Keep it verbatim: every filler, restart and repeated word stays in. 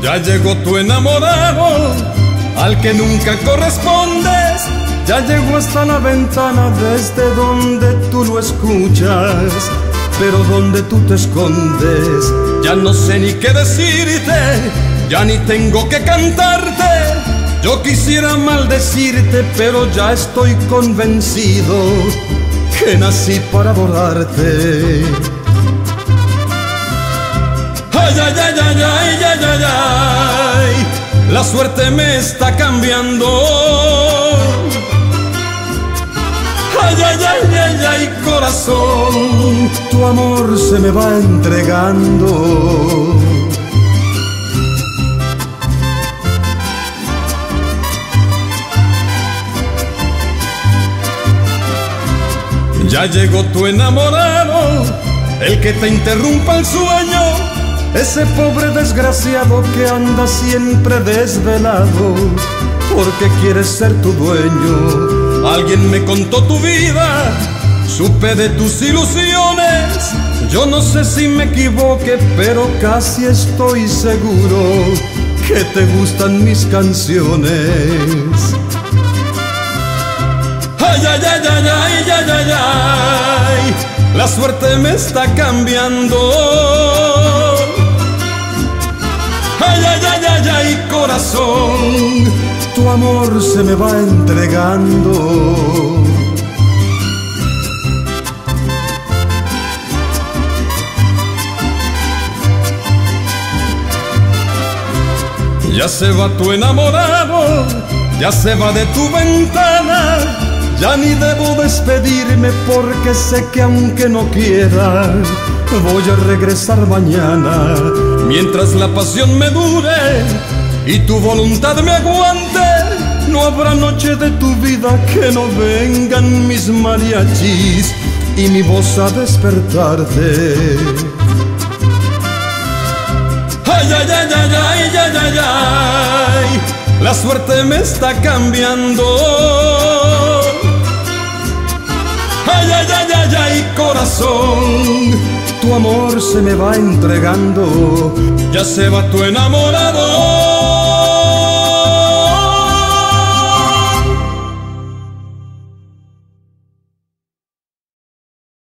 Ya llegó tu enamorado, al que nunca correspondes. Ya llegó hasta la ventana desde donde tú lo escuchas, pero donde tú te escondes. Ya no sé ni qué decirte, ya ni tengo que cantarte. Yo quisiera maldecirte, pero ya estoy convencido que nací para adorarte. Ay, ay, ay, ay, ay, ay, ay, ay, la suerte me está cambiando. Ay, ay, ay, ay, ay, corazón, tu amor se me va entregando. Ya llegó tu enamorado, el que te interrumpa el sueño, ese pobre desgraciado que anda siempre desvelado, porque quiere ser tu dueño. Alguien me contó tu vida, supe de tus ilusiones. Yo no sé si me equivoqué, pero casi estoy seguro que te gustan mis canciones. Ay, ay, ay, ay, ay, ay, ay, ay, la suerte me está cambiando. Ay, ay, ay, ay, ay, corazón, tu amor se me va entregando. Ya se va tu enamorado, ya se va de tu ventana. Ya ni debo despedirme porque sé que aunque no quiera, voy a regresar mañana. Mientras la pasión me dure y tu voluntad me aguante, no habrá noche de tu vida que no vengan mis mariachis y mi voz a despertarte. Ay, ay, ay, ay, ay, ay, ay, ay, la suerte me está cambiando. Ay, ay, ay, ay, ay, corazón, tu amor se me va entregando. Ya se va tu enamorado.